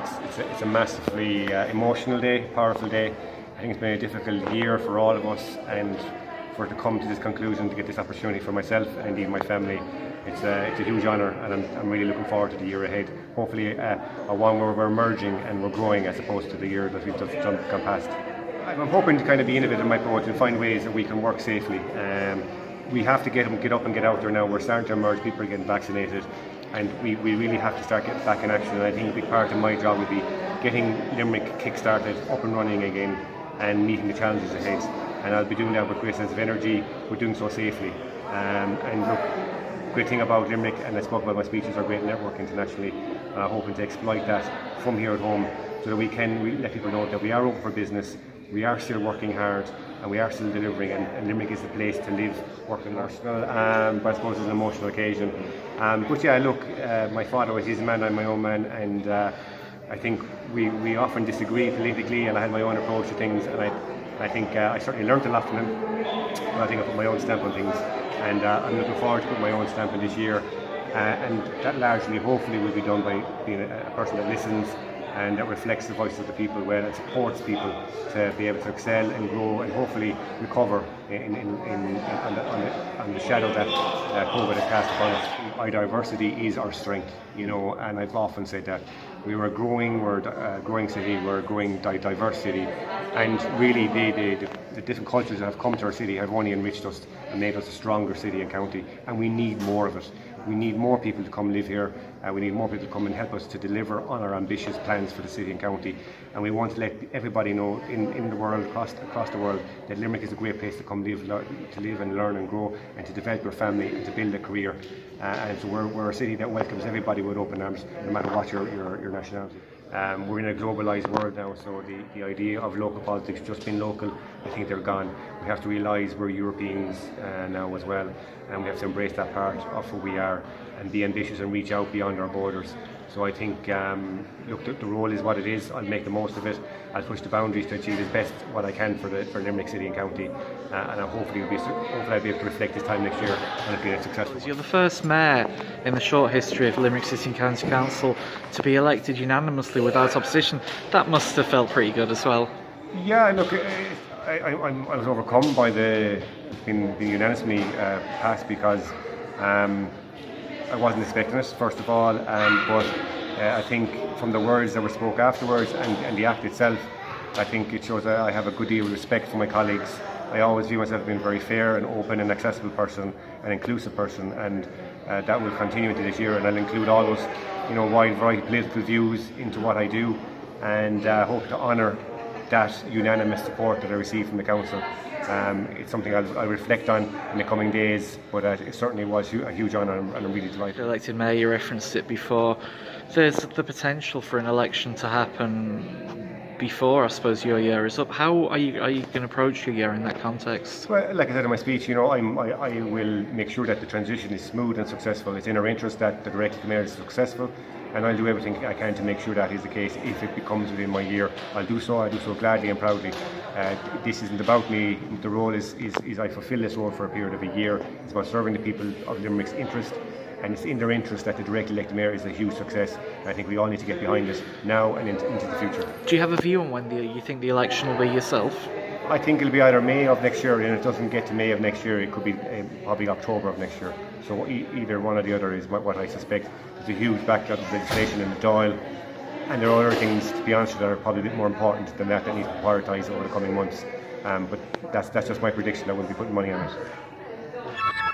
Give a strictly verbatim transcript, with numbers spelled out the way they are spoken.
it's, it's, a, it's a massively uh, emotional day, powerful day. I think it's been a difficult year for all of us, and for it to come to this conclusion, to get this opportunity for myself and indeed my family, it's a, it's a huge honour, and I'm, I'm really looking forward to the year ahead. Hopefully uh, a one where we're emerging and we're growing as opposed to the year that we've just gone past. I'm hoping to kind of be innovative in my approach and find ways that we can work safely. Um, we have to get, get up and get out there now. We're starting to emerge, people are getting vaccinated, and we, we really have to start getting back in action. And I think a big part of my job will be getting Limerick kick-started, up and running again, and meeting the challenges ahead. And I'll be doing that with a great sense of energy. We're doing so safely. Um, and look, great thing about Limerick, and I spoke about my speeches, our great network internationally, and I'm hoping to exploit that from here at home so that we can we let people know that we are open for business, we are still working hard, and we are still delivering, and, and Limerick is the place to live, work and emotional, um, but I suppose it's an emotional occasion. Um, but yeah, look, uh, my father was his man, I'm my own man, and uh, I think we, we often disagree politically, and I had my own approach to things, and I, I think uh, I certainly learned a lot from him, but I think I put my own stamp on things. And uh, I'm looking forward to putting my own stamp in this year, uh, and that largely, hopefully, will be done by being a, a person that listens and that reflects the voice of the people well, and supports people to be able to excel and grow and hopefully recover in, in, in, in, on, the, on, the, on the shadow that uh, COVID has cast upon us. Our diversity is our strength, you know, and I've often said that. We were growing, we're a growing city, we're a growing di diverse city, and really the, the, the different cultures that have come to our city have only enriched us and made us a stronger city and county, and we need more of it. We need more people to come live here, uh, we need more people to come and help us to deliver on our ambitious plans for the city and county, and we want to let everybody know in, in the world, across, across the world, that Limerick is a great place to come live, to live and learn and grow, and to develop your family and to build a career. Uh, and so we're, we're a city that welcomes everybody with open arms, no matter what your, your, your nationality. Um, we're in a globalised world now, so the, the idea of local politics just being local, I think they're gone. We have to realise we're Europeans uh, now as well, and we have to embrace that part of who we are and be ambitious and reach out beyond our borders. So I think, um, look, the, the role is what it is. I'll make the most of it. I'll push the boundaries to achieve as best what I can for the for Limerick City and County, uh, and I'll hopefully, will be, hopefully I'll be able to reflect this time next year on it being a successful. You're the first mayor in the short history of Limerick City and County Council to be elected unanimously without opposition. That must have felt pretty good as well. Yeah, look, I, I, I was overcome by the being, being unanimously uh, passed because um, I wasn't expecting it, first of all, and but uh, I think from the words that were spoke afterwards and, and the act itself, I think it shows that I have a good deal of respect for my colleagues. I always view myself as being a very fair and open and accessible person, an inclusive person, and uh, that will continue into this year, and I'll include all those, you know, wide variety of political views into what I do, and uh, hope to honour that unanimous support that I received from the council. Um, it's something I'll, I'll reflect on in the coming days, but uh, it certainly was a huge honour, and I'm really delighted. Elected mayor, you referenced it before. There's the potential for an election to happen before, I suppose, your year is up. How are you are you going to approach your year in that context? Well, like I said in my speech, you know, I'm, I, I will make sure that the transition is smooth and successful. It's in our interest that the direct mayor is successful, and I'll do everything I can to make sure that is the case. If it becomes within my year, I'll do so. I'll do so gladly and proudly. Uh, this isn't about me. The role is, is, is I fulfil this role for a period of a year. It's about serving the people of Limerick's interest, and it's in their interest that the direct elected mayor is a huge success. And I think we all need to get behind it now and into, into the future. Do you have a view on when the, you think the election will be yourself? I think it'll be either May of next year, and if it doesn't get to May of next year, it could be um, probably October of next year. So e either one or the other is what, what I suspect. There's a huge backlog of legislation in the Dáil, and there are other things, to be honest, that are probably a bit more important than that that need to be prioritised over the coming months. Um, but that's, that's just my prediction. I wouldn't be putting money on it.